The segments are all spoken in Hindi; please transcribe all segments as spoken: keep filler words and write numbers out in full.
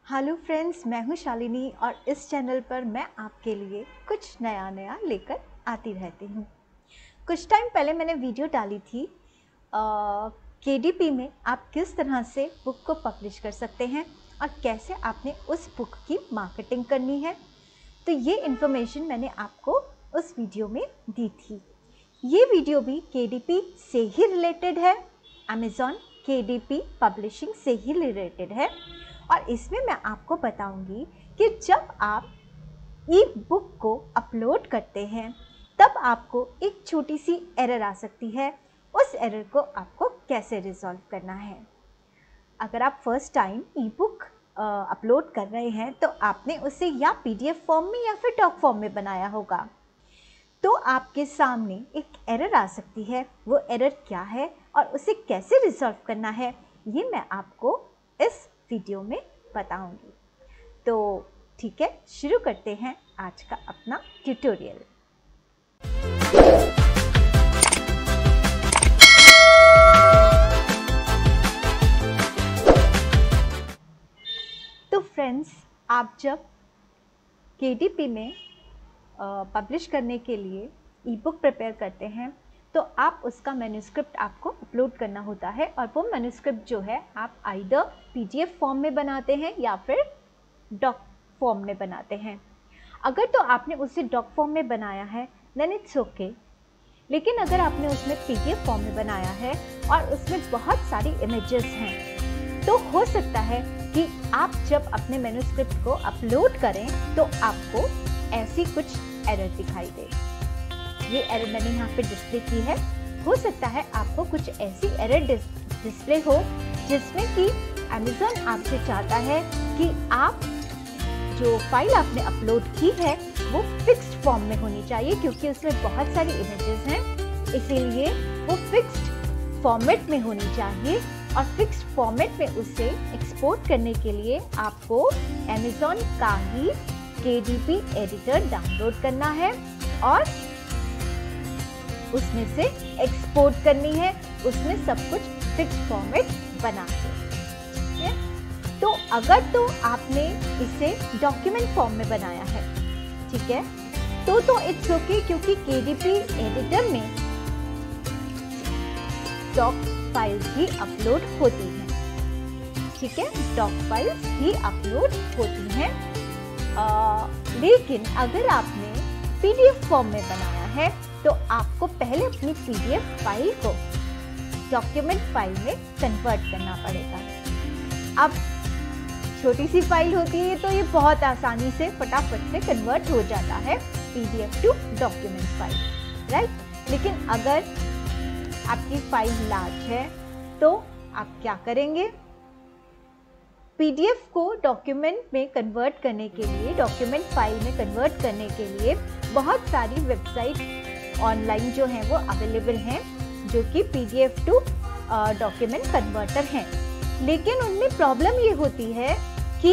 हेलो फ्रेंड्स, मैं हूं शालिनी और इस चैनल पर मैं आपके लिए कुछ नया नया लेकर आती रहती हूं। कुछ टाइम पहले मैंने वीडियो डाली थी केडीपी में आप किस तरह से बुक को पब्लिश कर सकते हैं और कैसे आपने उस बुक की मार्केटिंग करनी है। तो ये इन्फॉर्मेशन मैंने आपको उस वीडियो में दी थी। ये वीडियो भी केडीपी से ही रिलेटेड है, अमेज़ॉन केडीपी पब्लिशिंग से ही रिलेटेड है। और इसमें मैं आपको बताऊंगी कि जब आप ई बुक को अपलोड करते हैं तब आपको एक छोटी सी एरर आ सकती है, उस एरर को आपको कैसे रिजॉल्व करना है। अगर आप first time e book upload कर रहे हैं तो आपने उसे या पीडीएफ फॉर्म में या फिर डॉक फॉर्म में बनाया होगा, तो आपके सामने एक एरर आ सकती है। वो एरर क्या है और उसे कैसे रिजॉल्व करना है, ये मैं आपको इस वीडियो में बताऊंगी। तो ठीक है, शुरू करते हैं आज का अपना ट्यूटोरियल। तो फ्रेंड्स, आप जब केडीपी में पब्लिश करने के लिए ई बुक प्रिपेयर करते हैं तो आप उसका मैन्युस्क्रिप्ट आपको अपलोड करना होता है, और वो मैन्युस्क्रिप्ट जो है आप आइदर पीडीएफ फॉर्म में बनाते हैं या फिर डॉक फॉर्म में बनाते हैं। अगर तो आपने उसे डॉक फॉर्म में बनाया है देन इट्स ओके, लेकिन अगर आपने उसमें पीडीएफ फॉर्म में बनाया है और उसमें बहुत सारी इमेजेस हैं तो हो सकता है कि आप जब अपने मैन्युस्क्रिप्ट को अपलोड करें तो आपको ऐसी कुछ एरर दिखाई दे। ये एरर मैंने यहाँ पे डिस्प्ले की है। हो सकता है आपको कुछ ऐसी एरर डिस्प्ले हो जिसमें कि अमेज़ॉन आपसे चाहता है कि आप जो फाइल आपने अपलोड की है वो फिक्स्ड फॉर्म में होनी चाहिए, क्योंकि उसमें बहुत सारी इमेजेस हैं, इसीलिए वो फिक्स्ड फॉर्मेट में होनी चाहिए। और फिक्स्ड फॉर्मेट में उसे एक्सपोर्ट करने के लिए आपको अमेज़ॉन का ही केडीपी एडिटर डाउनलोड करना है और उसमें से एक्सपोर्ट करनी है, उसमें सब कुछ फिक्स्ड फॉर्मेट बना के। तो अगर तो आपने इसे डॉक्यूमेंट फॉर्म में बनाया है, ठीक है, तो तो इट्स ओके, क्योंकि केडीपी एडिटर में डॉक फाइल्स ही अपलोड होती हैं, ठीक है, डॉक फाइल्स ही अपलोड होती हैं। आ, लेकिन अगर आपने पीडीएफ फॉर्म में बनाया है तो आपको पहले अपनी पीडीएफ फाइल को डॉक्यूमेंट फाइल में कन्वर्ट करना पड़ेगा। अब छोटी सी फाइल होती है तो ये बहुत आसानी से फटाफट से कन्वर्ट हो जाता है PDF to document file, right. लेकिन अगर आपकी फाइल लार्ज है तो आप क्या करेंगे? पीडीएफ को डॉक्यूमेंट में कन्वर्ट करने के लिए, डॉक्यूमेंट फाइल में कन्वर्ट करने के लिए बहुत सारी वेबसाइट ऑनलाइन जो हैं वो अवेलेबल हैं, जो कि पीडीएफ टू डॉक्यूमेंट कन्वर्टर हैं। लेकिन उनमें प्रॉब्लम ये होती है कि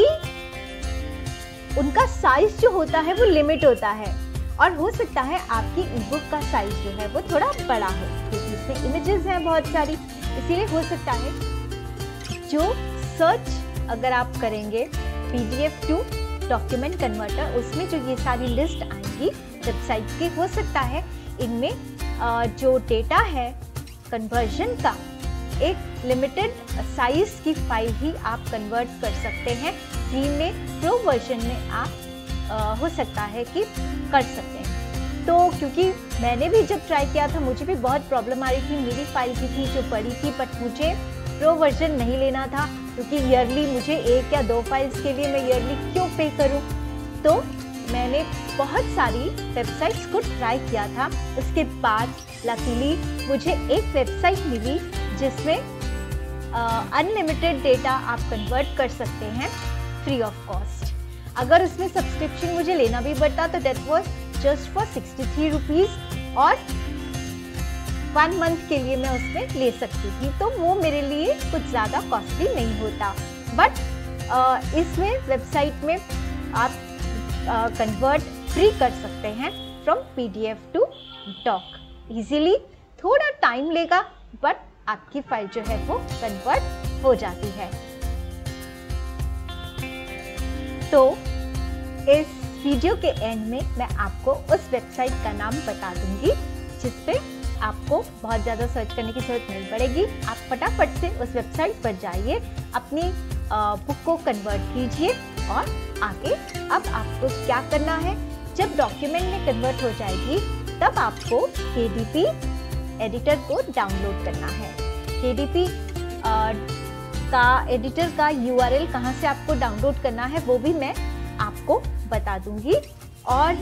उनका साइज जो होता है वो लिमिट होता है, और हो सकता है आपकी ई बुक का साइज जो है वो थोड़ा बड़ा हो, क्योंकि इसमें इमेजेस हैं बहुत सारी। इसीलिए हो सकता है जो सर्च अगर आप करेंगे पीडीएफ टू डॉक्यूमेंट कन्वर्टर, उसमें जो ये सारी लिस्ट आएंगी वेबसाइट की, हो सकता है इनमें जो डेटा है कन्वर्जन का, एक लिमिटेड साइज की फाइल ही आप कन्वर्ट कर सकते हैं। फ्री में, प्रो वर्जन में आप आ, हो सकता है कि कर सकते हैं। तो क्योंकि मैंने भी जब ट्राई किया था मुझे भी बहुत प्रॉब्लम आ रही थी, मेरी फाइल भी थी जो बड़ी थी, बट मुझे प्रो वर्जन नहीं लेना था, क्योंकि ईयरली मुझे एक या दो फाइल्स के लिए मैं ईयरली क्यों पे करूं। तो मैंने बहुत सारी वेबसाइट्स को ट्राई किया था। उसके बाद लकीली मुझे एक वेबसाइट मिली जिसमें अनलिमिटेड डेटा आप कन्वर्ट कर सकते हैं फ्री ऑफ कॉस्ट। अगर उसमें सब्सक्रिप्शन मुझे लेना भी पड़ता तो that was just for sixty three rupees, और वन मंथ के लिए मैं उसमें ले सकती थी, तो वो मेरे लिए कुछ ज़्यादा कॉस्टली नहीं होता। बट इसमें वेबसाइट में आप कन्वर्ट फ्री कर सकते हैं from PDF to doc easily. थोड़ा टाइम लेगा बट आपकी फाइल जो है वो कन्वर्ट हो जाती है। तो इस वीडियो के एंड में मैं आपको उस वेबसाइट का नाम बता दूंगी जिस पे आपको बहुत ज़्यादा सर्च करने की जरूरत नहीं पड़ेगी। आप फटाफट से उस वेबसाइट पर जाइए, अपनी बुक को कन्वर्ट कीजिए और आगे अब आपको क्या करना है, जब डॉक्यूमेंट में कन्वर्ट हो जाएगी तब आपको के डी पी एडिटर को डाउनलोड करना है। के डी पी का एडिटर का यू आर एल कहाँ से आपको डाउनलोड करना है वो भी मैं आपको बता दूंगी। और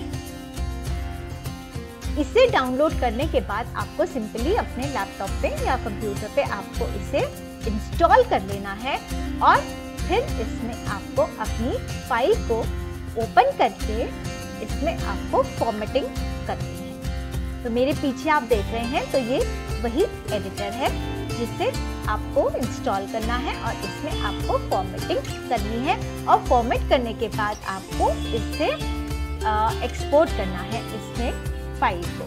इसे डाउनलोड करने के बाद आपको सिंपली अपने लैपटॉप पे या कंप्यूटर पे आपको इसे इंस्टॉल कर लेना है और फिर इसमें आपको अपनी फाइल को ओपन करके इसमें आपको फॉर्मेटिंग करनी है। तो मेरे पीछे आप देख रहे हैं, तो ये वही एडिटर है जिसे आपको इंस्टॉल करना है और इसमें आपको फॉर्मेटिंग करनी है और फॉर्मेट करने के बाद आपको इससे एक्सपोर्ट करना है इसमें फाइल को।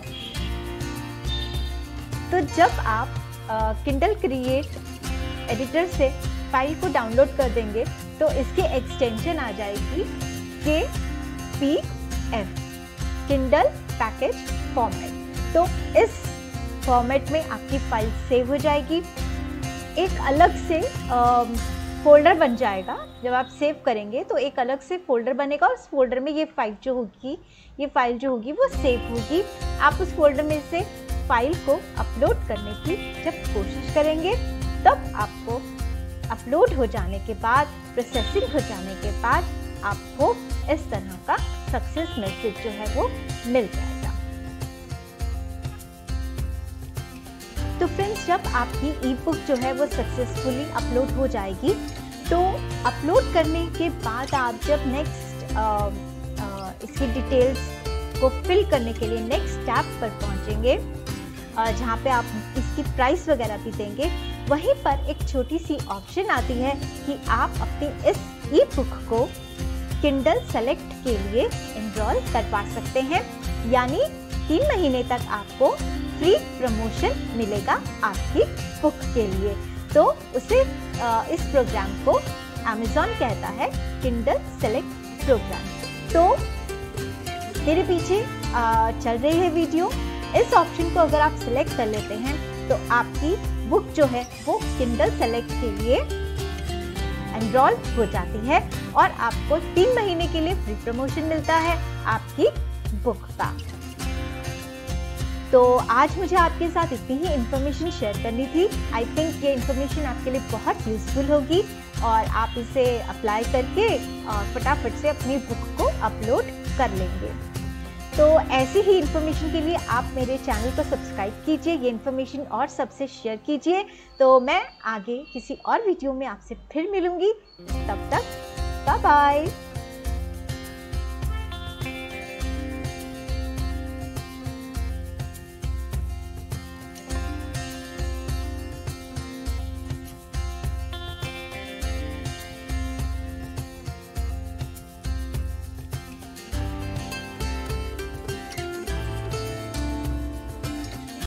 तो जब आप किंडल क्रिएट एडिटर से फाइल को डाउनलोड कर देंगे तो इसकी एक्सटेंशन आ जाएगी K P F, Kindle package format. तो इस फॉर्मेट में आपकी फाइल सेव हो जाएगी, एक अलग से आ, फोल्डर बन जाएगा। जब आप सेव करेंगे तो एक अलग से फोल्डर बनेगा और उस फोल्डर में ये फाइल जो होगी ये फाइल जो होगी वो सेव होगी। आप उस फोल्डर में से फाइल को अपलोड करने की जब कोशिश करेंगे तब आपको अपलोड हो जाने के बाद, प्रोसेसिंग हो जाने के बाद आपको इस तरह का सक्सेस मैसेज जो है वो मिल जाएगा। तो फ्रेंड्स, जब आपकी ई बुक जो है वो सक्सेसफुली अपलोड हो जाएगी तो अपलोड करने के बाद आप जब नेक्स्ट इसकी डिटेल्स को फिल करने के लिए नेक्स्ट स्टेप पर पहुंचेंगे, जहां पे आप इसकी प्राइस वगैरह भी देंगे, वहीं पर एक छोटी सी ऑप्शन आती है कि आप अपनी इस ई बुक को किंडल सेलेक्ट के लिए एनरोल करवा सकते हैं। यानी तीन महीने तक आपको फ्री प्रमोशन मिलेगा आपकी बुक के लिए। तो उसे इस प्रोग्राम को अमेज़न कहता है किंडल सेलेक्ट प्रोग्राम। तो मेरे पीछे चल रही है वीडियो, इस ऑप्शन को अगर आप सिलेक्ट कर लेते हैं तो आपकी बुक जो है वो किंडल सेलेक्ट के लिए एनरोल हो जाती है और आपको तीन महीने के लिए फ्री प्रमोशन मिलता है आपकी बुक का। तो आज मुझे आपके साथ इतनी ही इन्फॉर्मेशन शेयर करनी थी। आई थिंक ये इन्फॉर्मेशन आपके लिए बहुत यूजफुल होगी और आप इसे अप्लाई करके और फटाफट से अपनी बुक को अपलोड कर लेंगे। तो ऐसी ही इन्फॉर्मेशन के लिए आप मेरे चैनल को सब्सक्राइब कीजिए, ये इन्फॉर्मेशन और सबसे शेयर कीजिए। तो मैं आगे किसी और वीडियो में आपसे फिर मिलूंगी, तब तक बाय बाय।